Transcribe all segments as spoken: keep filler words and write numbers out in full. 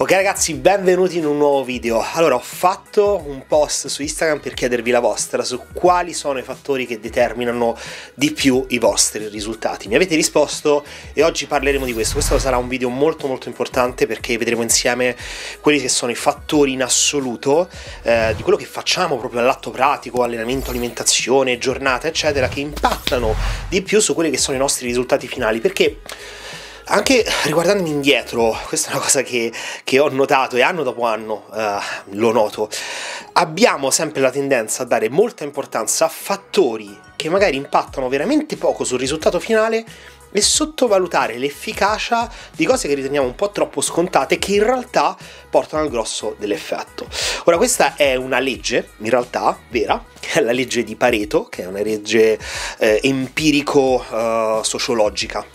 Ok ragazzi, benvenuti in un nuovo video. Allora, ho fatto un post su Instagram per chiedervi la vostra su quali sono i fattori che determinano di più i vostri risultati. Mi avete risposto e oggi parleremo di questo. Questo sarà un video molto molto importante perché vedremo insieme quelli che sono i fattori in assoluto eh, di quello che facciamo proprio all'atto pratico, allenamento, alimentazione, giornata, eccetera, che impattano di più su quelli che sono i nostri risultati finali. Perché anche riguardandomi indietro, questa è una cosa che, che ho notato e anno dopo anno uh, lo noto, abbiamo sempre la tendenza a dare molta importanza a fattori che magari impattano veramente poco sul risultato finale e sottovalutare l'efficacia di cose che riteniamo un po' troppo scontate che in realtà portano al grosso dell'effetto. Ora, questa è una legge, in realtà, vera, che è la legge di Pareto, che è una legge eh, empirico-sociologica,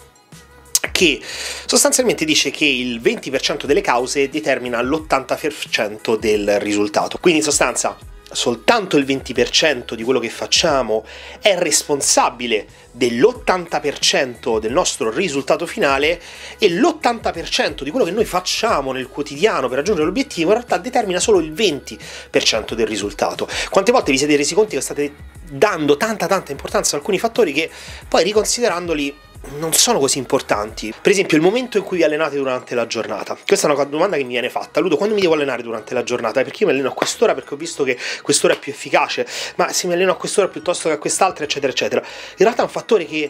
che sostanzialmente dice che il venti per cento delle cause determina l'ottanta per cento del risultato. Quindi in sostanza soltanto il venti per cento di quello che facciamo è responsabile dell'ottanta per cento del nostro risultato finale e l'ottanta per cento di quello che noi facciamo nel quotidiano per raggiungere l'obiettivo in realtà determina solo il venti per cento del risultato. Quante volte vi siete resi conto che state dando tanta tanta importanza a alcuni fattori che poi riconsiderandoli non sono così importanti? Per esempio il momento in cui vi allenate durante la giornata. Questa è una domanda che mi viene fatta: Ludo, quando mi devo allenare durante la giornata? Perché io mi alleno a quest'ora perché ho visto che quest'ora è più efficace, ma se mi alleno a quest'ora piuttosto che a quest'altra, eccetera eccetera. In realtà è un fattore che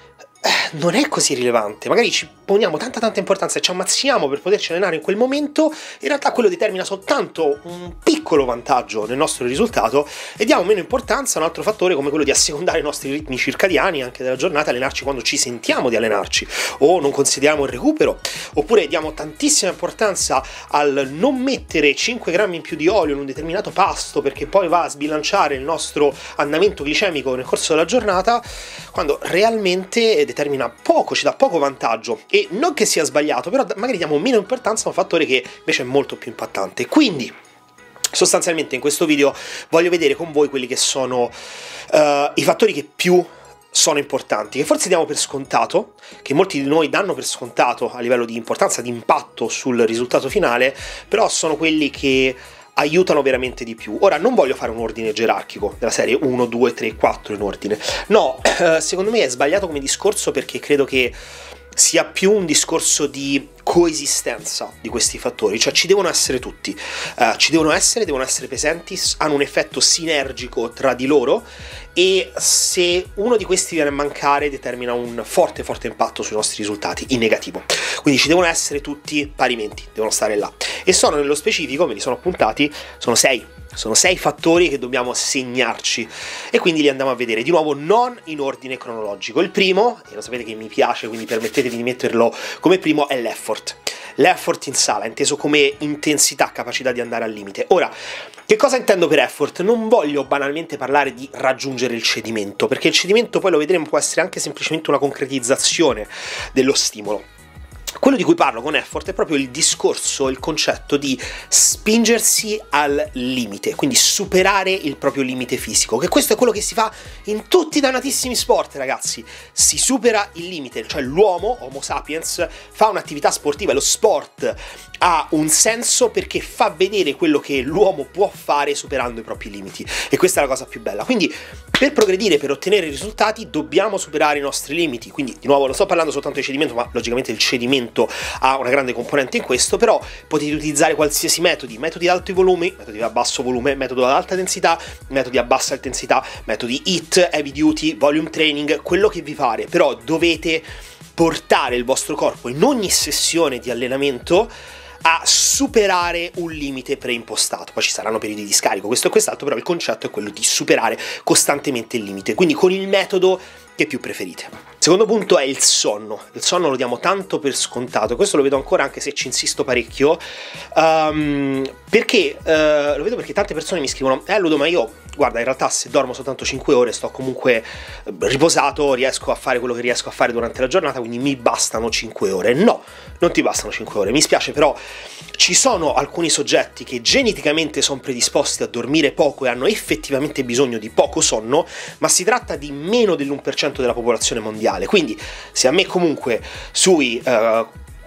eh, non è così rilevante. Magari ci poniamo tanta tanta importanza e ci ammazziamo per poterci allenare in quel momento, in realtà quello determina soltanto un piccolo vantaggio nel nostro risultato e diamo meno importanza a un altro fattore come quello di assecondare i nostri ritmi circadiani anche della giornata, allenarci quando ci sentiamo di allenarci o non consideriamo il recupero, oppure diamo tantissima importanza al non mettere cinque grammi in più di olio in un determinato pasto perché poi va a sbilanciare il nostro andamento glicemico nel corso della giornata, quando realmente determina poco, ci dà poco vantaggio. E non che sia sbagliato, però magari diamo meno importanza a un fattore che invece è molto più impattante. Quindi sostanzialmente in questo video voglio vedere con voi quelli che sono uh, i fattori che più sono importanti, che forse diamo per scontato, che molti di noi danno per scontato a livello di importanza, di impatto sul risultato finale, però sono quelli che aiutano veramente di più. Ora, non voglio fare un ordine gerarchico della serie uno, due, tre, quattro in ordine. No, eh, secondo me è sbagliato come discorso perché credo che sia più un discorso di coesistenza di questi fattori, cioè ci devono essere tutti, uh, ci devono essere, devono essere presenti, hanno un effetto sinergico tra di loro e se uno di questi viene a mancare determina un forte forte impatto sui nostri risultati in negativo. Quindi ci devono essere tutti parimenti, devono stare là e sono nello specifico, me li sono appuntati, sono sei. Sono sei fattori che dobbiamo segnarci e quindi li andiamo a vedere di nuovo non in ordine cronologico. Il primo, e lo sapete che mi piace quindi permettetevi di metterlo come primo, è l'effort. L'effort in sala, inteso come intensità, capacità di andare al limite. Ora, che cosa intendo per effort? Non voglio banalmente parlare di raggiungere il cedimento, perché il cedimento poi lo vedremo può essere anche semplicemente una concretizzazione dello stimolo. Quello di cui parlo con effort è proprio il discorso, il concetto di spingersi al limite, quindi superare il proprio limite fisico, che questo è quello che si fa in tutti i dannatissimi sport, ragazzi. Si supera il limite, cioè l'uomo, Homo sapiens, fa un'attività sportiva e lo sport ha un senso perché fa vedere quello che l'uomo può fare superando i propri limiti e questa è la cosa più bella. Quindi per progredire, per ottenere risultati dobbiamo superare i nostri limiti, quindi di nuovo non sto parlando soltanto di cedimento, ma logicamente il cedimento ha una grande componente in questo, però potete utilizzare qualsiasi metodi, metodi ad alto volume, metodi a basso volume, metodo ad alta densità, metodi a bassa intensità, metodi H I I T, heavy duty, volume training, quello che vi pare, però dovete portare il vostro corpo in ogni sessione di allenamento a superare un limite preimpostato. Poi ci saranno periodi di scarico, questo e quest'altro, però il concetto è quello di superare costantemente il limite, quindi con il metodo che più preferite. Secondo punto è il sonno. Il sonno lo diamo tanto per scontato, questo lo vedo ancora anche se ci insisto parecchio, um, perché uh, lo vedo perché tante persone mi scrivono: eh Ludo, ma io guarda, in realtà se dormo soltanto cinque ore sto comunque riposato, riesco a fare quello che riesco a fare durante la giornata, quindi mi bastano cinque ore. No, non ti bastano cinque ore, mi spiace, però ci sono alcuni soggetti che geneticamente sono predisposti a dormire poco e hanno effettivamente bisogno di poco sonno, ma si tratta di meno dell'uno per cento della popolazione mondiale. Quindi se a me comunque sui uh,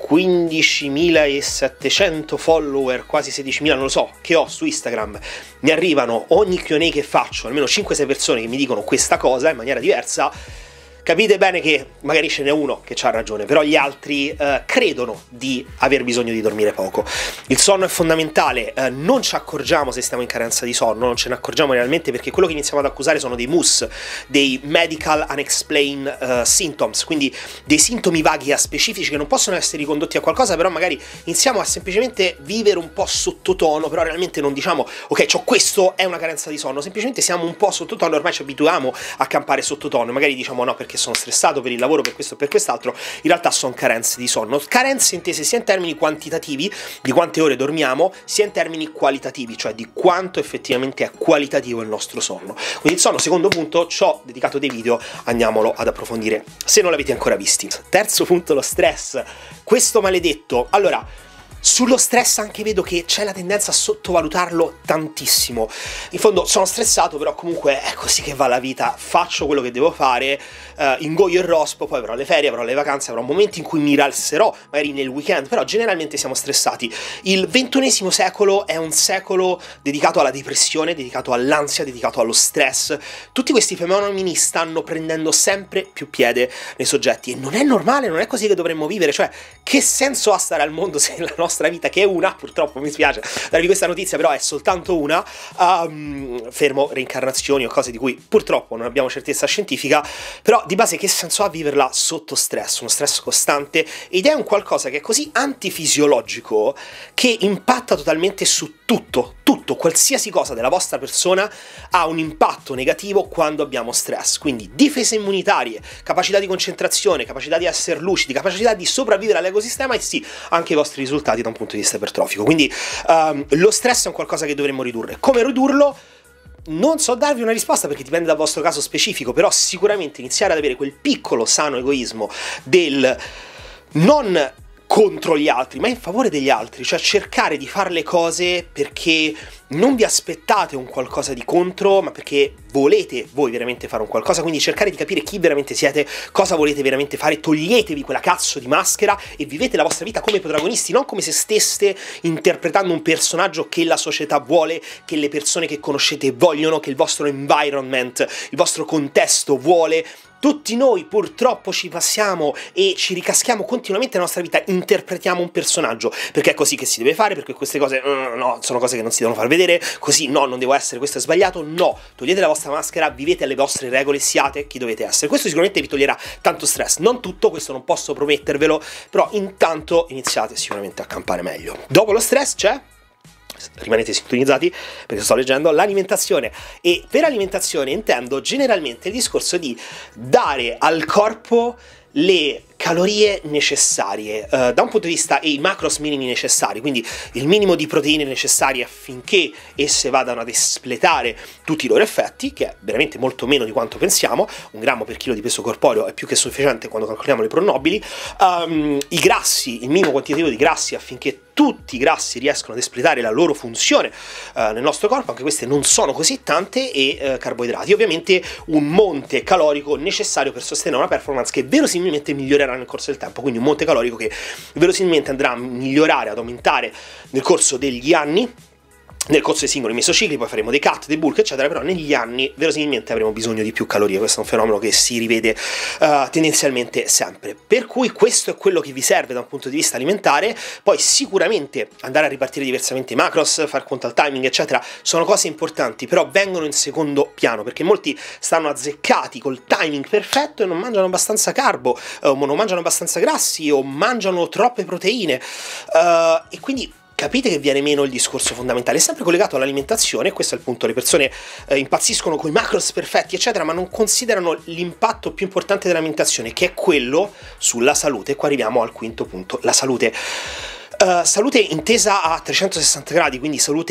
quindicimilasettecento follower, quasi sedicimila, non lo so, che ho su Instagram, mi arrivano ogni Q and A che faccio, almeno cinque sei persone che mi dicono questa cosa in maniera diversa, capite bene che magari ce n'è uno che c'ha ragione, però gli altri eh, credono di aver bisogno di dormire poco. Il sonno è fondamentale, eh, non ci accorgiamo se stiamo in carenza di sonno, non ce ne accorgiamo realmente, perché quello che iniziamo ad accusare sono dei M U S, dei Medical Unexplained uh, Symptoms, quindi dei sintomi vaghi a specifici che non possono essere ricondotti a qualcosa, però magari iniziamo a semplicemente vivere un po' sottotono, però realmente non diciamo ok, c'ho questo, è una carenza di sonno, semplicemente siamo un po' sottotono, ormai ci abituiamo a campare sottotono, magari diciamo no perché sono stressato per il lavoro, per questo e per quest'altro, in realtà sono carenze di sonno, carenze intese sia in termini quantitativi, di quante ore dormiamo, sia in termini qualitativi, cioè di quanto effettivamente è qualitativo il nostro sonno. Quindi il sonno, secondo punto, ci ho dedicato dei video, andiamolo ad approfondire se non l'avete ancora visti. Terzo punto, lo stress, questo maledetto. Allora, sullo stress anche vedo che c'è la tendenza a sottovalutarlo tantissimo. In fondo sono stressato, però comunque è così che va la vita, faccio quello che devo fare, uh, ingoio il rospo, poi avrò le ferie, avrò le vacanze, avrò momenti in cui mi rialzerò, magari nel weekend, però generalmente siamo stressati. Il ventunesimo secolo è un secolo dedicato alla depressione, dedicato all'ansia, dedicato allo stress. Tutti questi fenomeni stanno prendendo sempre più piede nei soggetti e non è normale, non è così che dovremmo vivere, cioè che senso ha stare al mondo se la nostra vita, che è una, purtroppo mi spiace darvi questa notizia, però è soltanto una, um, fermo reincarnazioni o cose di cui purtroppo non abbiamo certezza scientifica, però di base che senso ha viverla sotto stress, uno stress costante, ed è un qualcosa che è così antifisiologico che impatta totalmente su tutto, tutto, qualsiasi cosa della vostra persona ha un impatto negativo quando abbiamo stress, quindi difese immunitarie, capacità di concentrazione, capacità di essere lucidi, capacità di sopravvivere all'ecosistema e sì, anche i vostri risultati da un punto di vista ipertrofico. Quindi um, lo stress è un qualcosa che dovremmo ridurre. Come ridurlo? Non so darvi una risposta perché dipende dal vostro caso specifico, però sicuramente iniziare ad avere quel piccolo sano egoismo del non contro gli altri, ma in favore degli altri, cioè cercare di fare le cose perché non vi aspettate un qualcosa di contro, ma perché volete voi veramente fare un qualcosa, quindi cercare di capire chi veramente siete, cosa volete veramente fare, toglietevi quella cazzo di maschera e vivete la vostra vita come protagonisti, non come se steste interpretando un personaggio che la società vuole, che le persone che conoscete vogliono, che il vostro environment, il vostro contesto vuole. Tutti noi purtroppo ci passiamo e ci ricaschiamo continuamente nella nostra vita, interpretiamo un personaggio, perché è così che si deve fare, perché queste cose uh, no, sono cose che non si devono far vedere, così no, non devo essere, questo è sbagliato, no, togliete la vostra maschera, vivete alle vostre regole, siate chi dovete essere. Questo sicuramente vi toglierà tanto stress, non tutto, questo non posso promettervelo, però intanto iniziate sicuramente a campare meglio. Dopo lo stress c'è, rimanete sintonizzati perché sto leggendo, l'alimentazione, e per alimentazione intendo generalmente il discorso di dare al corpo le calorie necessarie uh, da un punto di vista e i macros minimi necessari, quindi il minimo di proteine necessarie affinché esse vadano ad espletare tutti i loro effetti, che è veramente molto meno di quanto pensiamo. Un grammo per chilo di peso corporeo è più che sufficiente quando calcoliamo le pronobili. Um, i grassi, il minimo quantitativo di grassi affinché tutti i grassi riescono ad espletare la loro funzione uh, nel nostro corpo, anche queste non sono così tante, e uh, carboidrati, ovviamente un monte calorico necessario per sostenere una performance che verosimilmente migliorerà nel corso del tempo, quindi un monte calorico che verosimilmente andrà a migliorare, ad aumentare nel corso degli anni, nel corso dei singoli mesocicli, poi faremo dei cut, dei bulk eccetera, però negli anni verosimilmente avremo bisogno di più calorie. Questo è un fenomeno che si rivede uh, tendenzialmente sempre, per cui questo è quello che vi serve da un punto di vista alimentare. Poi sicuramente andare a ripartire diversamente i macros, far conto al timing eccetera sono cose importanti, però vengono in secondo piano perché molti stanno azzeccati col timing perfetto e non mangiano abbastanza carbo, uh, o non mangiano abbastanza grassi, o mangiano troppe proteine, uh, e quindi capite che viene meno il discorso fondamentale, è sempre collegato all'alimentazione. Questo è il punto: le persone eh, impazziscono con i macros perfetti eccetera, ma non considerano l'impatto più importante dell'alimentazione, che è quello sulla salute. Qua arriviamo al quinto punto, la salute. Uh, salute intesa a trecentosessanta gradi, quindi salute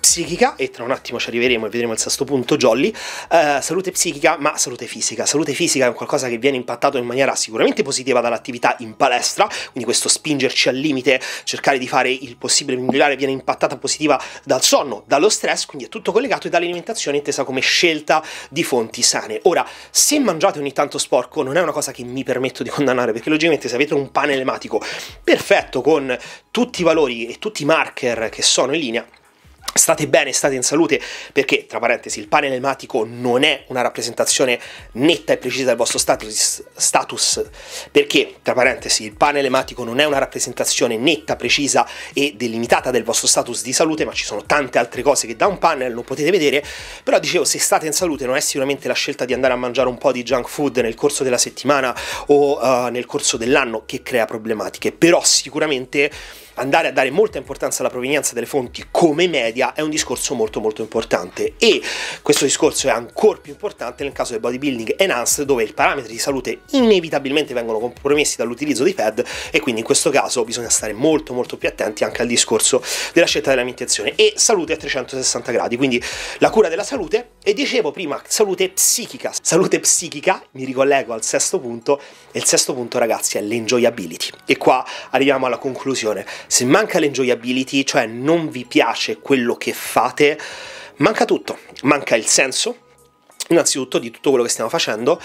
psichica, e tra un attimo ci arriveremo e vedremo il sesto punto jolly. Uh, salute psichica, ma salute fisica. Salute fisica è un qualcosa che viene impattato in maniera sicuramente positiva dall'attività in palestra, quindi questo spingerci al limite, cercare di fare il possibile migliorare, viene impattata positiva dal sonno, dallo stress, quindi è tutto collegato, e dall'alimentazione intesa come scelta di fonti sane. Ora, se mangiate ogni tanto sporco, non è una cosa che mi permetto di condannare, perché logicamente se avete un pane elematico perfetto con tutti i valori e tutti i marker che sono in linea, state bene, state in salute, perché, tra parentesi, il pane elematico non è una rappresentazione netta e precisa del vostro status, status perché, tra parentesi, il pane elematico non è una rappresentazione netta, precisa e delimitata del vostro status di salute, ma ci sono tante altre cose che da un panel non potete vedere. Però dicevo, se state in salute non è sicuramente la scelta di andare a mangiare un po' di junk food nel corso della settimana o uh, nel corso dell'anno che crea problematiche, però sicuramente andare a dare molta importanza alla provenienza delle fonti come media è un discorso molto molto importante, e questo discorso è ancora più importante nel caso del bodybuilding enhanced, dove i parametri di salute inevitabilmente vengono compromessi dall'utilizzo di P E D, e quindi in questo caso bisogna stare molto molto più attenti anche al discorso della scelta dell'alimentazione. E salute a trecentosessanta gradi, quindi la cura della salute. E dicevo prima, salute psichica. Salute psichica, mi ricollego al sesto punto, e il sesto punto, ragazzi, è l'enjoyability, e qua arriviamo alla conclusione. Se manca l'enjoyability, cioè non vi piace quello che fate, manca tutto. Manca il senso, innanzitutto, di tutto quello che stiamo facendo,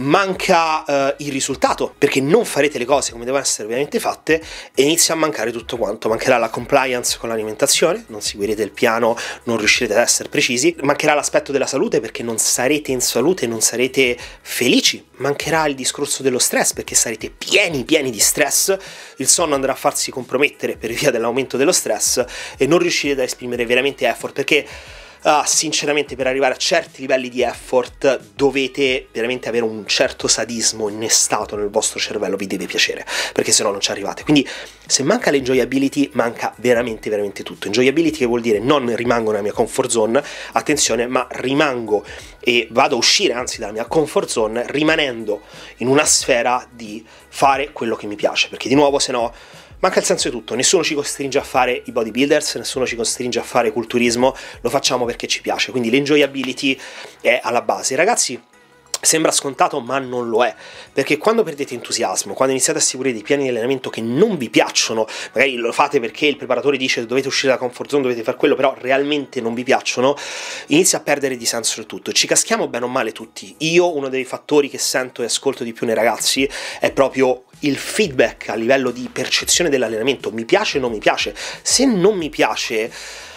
manca uh, il risultato, perché non farete le cose come devono essere veramente fatte, e inizia a mancare tutto quanto. Mancherà la compliance con l'alimentazione, non seguirete il piano, non riuscirete ad essere precisi, mancherà l'aspetto della salute, perché non sarete in salute, non sarete felici, mancherà il discorso dello stress, perché sarete pieni pieni di stress, il sonno andrà a farsi compromettere per via dell'aumento dello stress, e non riuscirete ad esprimere veramente effort, perché Uh, sinceramente, per arrivare a certi livelli di effort dovete veramente avere un certo sadismo innestato nel vostro cervello, vi deve piacere, perché se no non ci arrivate. Quindi se manca l'enjoyability, manca veramente veramente tutto. Enjoyability che vuol dire non rimango nella mia comfort zone, attenzione, ma rimango e vado a uscire anzi dalla mia comfort zone, rimanendo in una sfera di fare quello che mi piace, perché di nuovo se no manca il senso di tutto. Nessuno ci costringe a fare i bodybuilders, nessuno ci costringe a fare culturismo, lo facciamo perché ci piace, quindi l'enjoyability è alla base. Ragazzi, sembra scontato ma non lo è, perché quando perdete entusiasmo, quando iniziate a seguire dei piani di allenamento che non vi piacciono, magari lo fate perché il preparatore dice dovete uscire dalla comfort zone, dovete fare quello, però realmente non vi piacciono, inizia a perdere di senso del tutto. Ci caschiamo bene o male tutti. Io uno dei fattori che sento e ascolto di più nei ragazzi è proprio il feedback a livello di percezione dell'allenamento. Mi piace o non mi piace? Se non mi piace,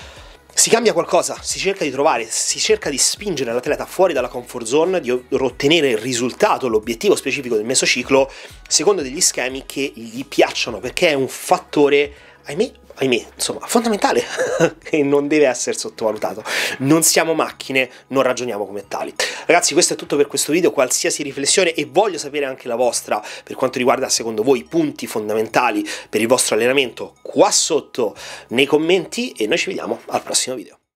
si cambia qualcosa, si cerca di trovare, si cerca di spingere l'atleta fuori dalla comfort zone, di ottenere il risultato, l'obiettivo specifico del mesociclo, secondo degli schemi che gli piacciono, perché è un fattore, ahimè, ahimè, insomma, fondamentale, che non deve essere sottovalutato. Non siamo macchine, non ragioniamo come tali. Ragazzi, questo è tutto per questo video. Qualsiasi riflessione, e voglio sapere anche la vostra per quanto riguarda, secondo voi, i punti fondamentali per il vostro allenamento, qua sotto nei commenti, e noi ci vediamo al prossimo video.